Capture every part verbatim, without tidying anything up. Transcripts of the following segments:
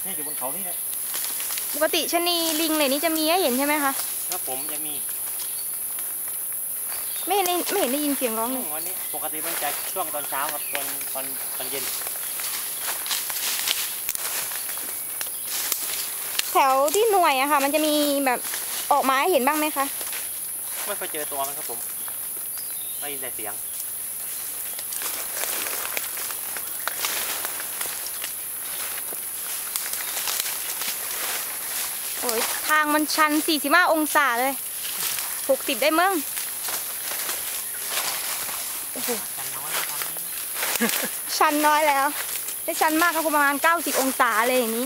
นี่อยู่บนเขานี่แหละปกติชะนีลิงเลยนี่จะมีให้เห็นใช่ไหมคะครับผมจะมีไม่เห็นไม่เห็นได้ยินเสียงร้องเลยวันนี้ปกติมันจะช่วงตอนเช้าครับตอนตอนตอนเย็นแถวที่หน่วยอะค่ะมันจะมีแบบออกมาให้เห็นบ้างไหมคะไม่เคยเจอตัวมันครับผมได้ยินแต่เสียงโอ้ยทางมันชันสี่สิบห้าองศาเลยหกสิบได้มั้งโอ้โหชันน้อยแล้วได้ชันมากก็ประมาณเก้าสิบองศาเลยอย่างนี้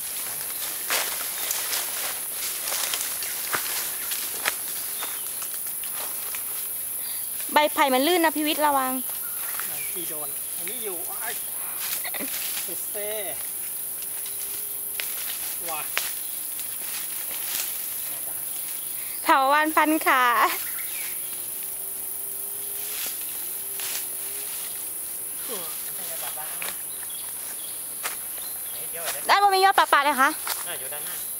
ใบไผ่มันลื่นนะพิวิทย์ระวังที่โดนอันนี้อยู่ไอ้เซ่ว้าเถาวันพันขาด้านบนมียอดปลาปลาเลยคะอยู่ด้านหน้า